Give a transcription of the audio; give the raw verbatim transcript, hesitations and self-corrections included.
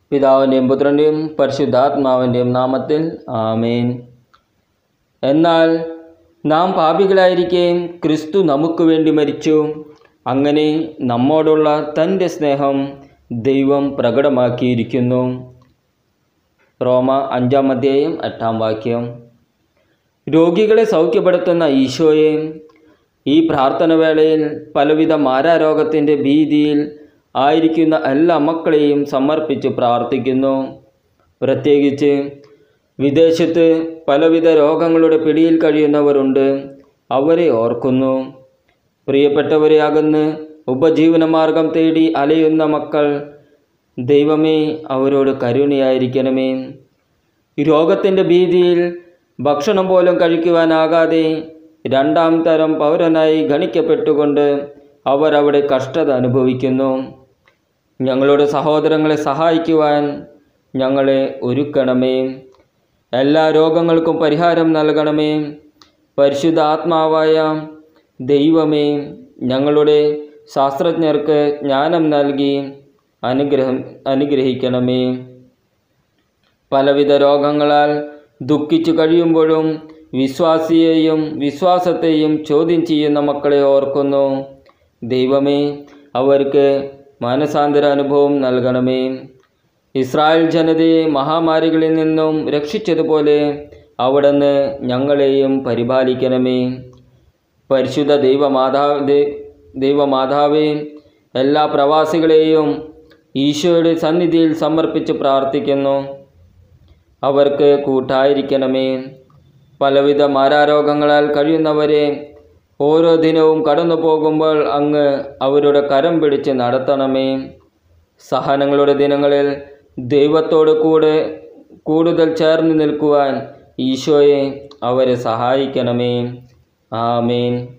പിതാവിൻ്റെയും പുത്രൻ്റെയും പരിശുദ്ധാത്മാവിൻ്റെയും നാമത്തിൽ ആമേൻ. എന്നാൽ നാം പാപികളായിരിക്കെ ക്രിസ്തു നമുക്ക് വേണ്ടി മരിച്ചു. അങ്ങനെ നമ്മോടുള്ള തൻ്റെ സ്നേഹം ദൈവം പ്രകടമാക്കിയിരിക്കുന്നു. റോമ അഞ്ചാം അധ്യായം എട്ടാം വാക്യം. രോഗികളെ സൗഖ്യപ്പെടുത്തുന്ന ഈശോയെ, ഈ പ്രാർത്ഥന വേളയിൽ പലവിധ മാരാരോഗത്തിൻ്റെ ഭീതിയിൽ ആയിരിക്കുന്ന എല്ലാ മക്കളെയും സമർപ്പിച്ച് പ്രാർത്ഥിക്കുന്നു. പ്രത്യേകിച്ച് വിദേശത്ത് പലവിധ രോഗങ്ങളുടെ പിടിയിൽ കഴിയുന്നവരുണ്ട്. അവരെ ഓർക്കുന്നു. പ്രിയപ്പെട്ടവരെ അകന്ന് ഉപജീവനമാർഗം തേടി അലയുന്ന മക്കൾ, ദൈവമേ അവരോട് കരുണയായിരിക്കണമേ. രോഗത്തിൻ്റെ ഭീതിയിൽ ഭക്ഷണം പോലും കഴിക്കുവാനാകാതെ രണ്ടാം തരം പൗരനായി ഗണിക്കപ്പെട്ടുകൊണ്ട് അവരവിടെ കഷ്ടത അനുഭവിക്കുന്നു. ഞങ്ങളുടെ സഹോദരങ്ങളെ സഹായിക്കുവാൻ ഞങ്ങളെ ഒരുക്കണമേ. എല്ലാ രോഗങ്ങൾക്കും പരിഹാരം നൽകണമേ. പരിശുദ്ധ ആത്മാവായ ദൈവമേ, ഞങ്ങളുടെ ശാസ്ത്രജ്ഞർക്ക് ജ്ഞാനം നൽകി അനുഗ്രഹം അനുഗ്രഹിക്കണമേ. പലവിധ രോഗങ്ങളാൽ ദുഃഖിച്ചു കഴിയുമ്പോഴും വിശ്വാസിയെയും വിശ്വാസത്തെയും ചോദ്യം ചെയ്യുന്ന മക്കളെ ഓർക്കുന്നു. ദൈവമേ, അവർക്ക് മാനസാന്തര അനുഭവം നൽകണമേ. ഇസ്രായേൽ ജനതയെ മഹാമാരികളിൽ നിന്നും രക്ഷിച്ചതുപോലെ അവിടുന്ന് ഞങ്ങളെയും പരിപാലിക്കണമേ. പരിശുദ്ധ ദൈവമാതാവ് ദൈവമാതാവേ, എല്ലാ പ്രവാസികളെയും ഈശോയുടെ സന്നിധിയിൽ സമർപ്പിച്ച് പ്രാർത്ഥിക്കുന്നു. അവർക്ക് കൂട്ടായിരിക്കണമേ. പലവിധ മാരാരോഗങ്ങളാൽ കഴിയുന്നവരെ ഓരോ ദിനവും കടന്നു പോകുമ്പോൾ അങ്ങ് അവരുടെ കരം പിടിച്ച് നടത്തണമേ. സഹനങ്ങളുടെ ദിനങ്ങളിൽ ദൈവത്തോട് കൂടെ കൂടുതൽ ചേർന്ന് നിൽക്കുവാൻ ഈശോയെ അവരെ സഹായിക്കണമേ. ആമേൻ.